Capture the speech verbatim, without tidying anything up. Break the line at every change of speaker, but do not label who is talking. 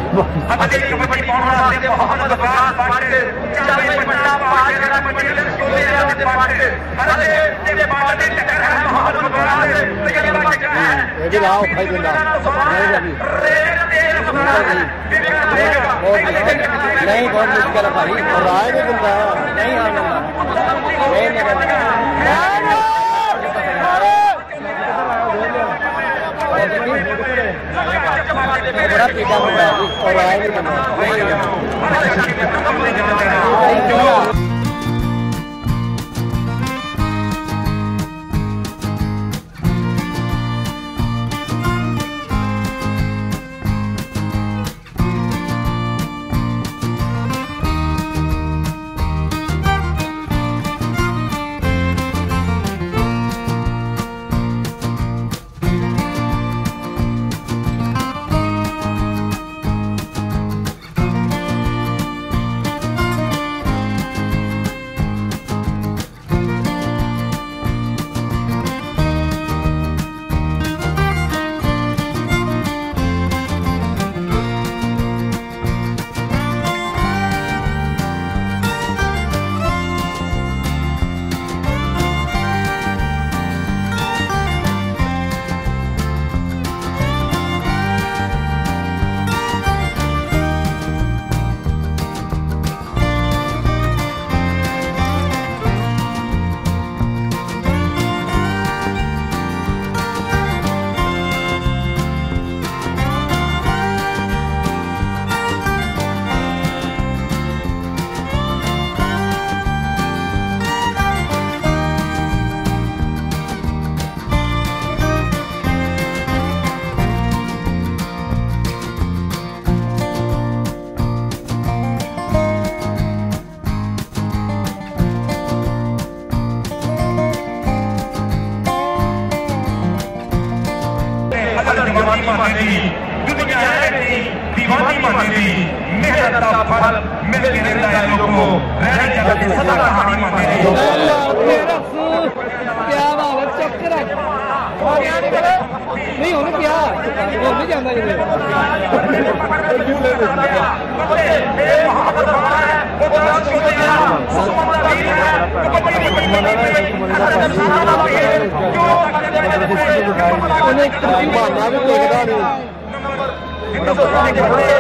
अभी कबड्डी पाउंडा से मोहम्मद अब्बास पाट चावे पट्टा पाट जरा पट्टी स्कूले से पाट अरे ये पाट ने टकरा मोहम्मद अब्बास से ये बात क्या है ये भी लाओ भाई बिल्ला नहीं बहुत मुश्किल है भाई और आए नहीं बिल्ला नहीं आने नहीं मेरा बड़ा पीटा हुआ है और आए नहीं बना दुनिया ऐसी दीवानी मानी मेहनत का फल मिल के रहता है लोगों को रहने जगत सदा कहानी मानी क्या बात चक्कर नहीं होने क्या वो नहीं जानता ये उन्हें